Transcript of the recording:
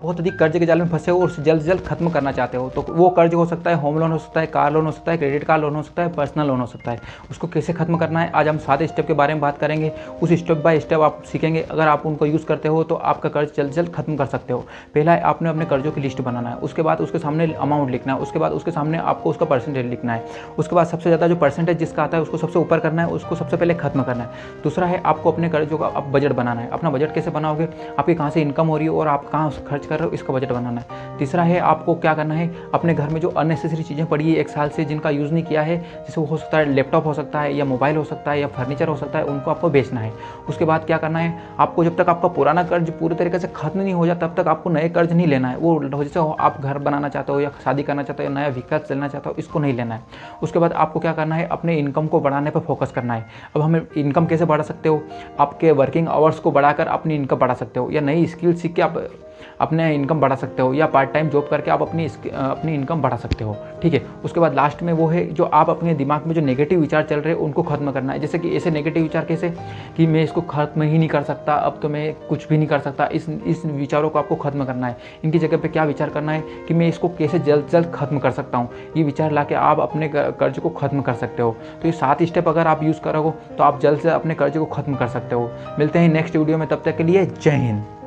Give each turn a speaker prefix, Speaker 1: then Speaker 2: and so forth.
Speaker 1: बहुत अधिक कर्ज के जाल में फंसे हो और उसे जल्द से जल्द खत्म करना चाहते हो, तो वो कर्ज हो सकता है होम लोन हो सकता है, कार लोन हो सकता है, क्रेडिट कार्ड लोन हो सकता है, पर्सनल लोन हो सकता है। उसको कैसे खत्म करना है आज हम 7 स्टेप के बारे में बात करेंगे। उस स्टेप बाय स्टेप आप सीखेंगे, अगर आप उनको यूज़ करते हो तो आपका कर्ज जल्द से जल्द खत्म कर सकते हो। पहला है आपने अपने कर्जों की लिस्ट बनाना है, उसके बाद उसके सामने अमाउंट लिखना है, उसके बाद उसके सामने आपको उसका परसेंटेज लिखना है, उसके बाद सबसे ज़्यादा जो परसेंटेज जिसका आता है उसको सबसे ऊपर करना है, उसको सबसे पहले खत्म करना है। दूसरा है आपको अपने कर्जों का अब बजट बनाना है। अपना बजट कैसे बनाओगे, आपकी कहाँ से इनकम हो रही है और आप कहाँ खर्च कर रहे हो, इसका बजट बनाना है। तीसरा है आपको क्या करना है, अपने घर में जो अननेसेसरी चीज़ें पड़ी है 1 साल से जिनका यूज़ नहीं किया है, जैसे वो हो सकता है लैपटॉप हो सकता है या मोबाइल हो सकता है या फर्नीचर हो सकता है, उनको आपको बेचना है। उसके बाद क्या करना है, आपको जब तक आपका पुराना कर्ज पूरी तरीके से खत्म नहीं हो जाता तब तक आपको नए कर्ज नहीं लेना है। वो जैसे आप घर बनाना चाहते हो या शादी करना चाहते हो, नया व्हीकल चलना चाहते हो, इसको नहीं लेना है। उसके बाद आपको क्या करना है, अपने इनकम को बढ़ाने पर फोकस करना है। अब हमें इनकम कैसे बढ़ा सकते हो, आपके वर्किंग आवर्स को बढ़ाकर अपनी इनकम बढ़ा सकते हो, या नई स्किल सीख के आप अपने इनकम बढ़ा सकते हो, या पार्ट टाइम जॉब करके आप अपनी इनकम बढ़ा सकते हो। ठीक है। उसके बाद लास्ट में वो है जो आप अपने दिमाग में जो नेगेटिव विचार चल रहे हैं उनको खत्म करना है। जैसे कि ऐसे नेगेटिव विचार कैसे कि मैं इसको खत्म ही नहीं कर सकता, अब तो मैं कुछ भी नहीं कर सकता, इस विचारों को आपको खत्म करना है। इनकी जगह पे क्या विचार करना है कि मैं इसको कैसे जल्द से जल्द खत्म कर सकता हूँ। ये विचार ला के आप अपने कर्ज को खत्म कर सकते हो। तो ये 7 स्टेप अगर आप यूज़ करोगे तो आप जल्द से अपने कर्ज को खत्म कर सकते हो। मिलते हैं नेक्स्ट वीडियो में, तब तक के लिए जय हिंद।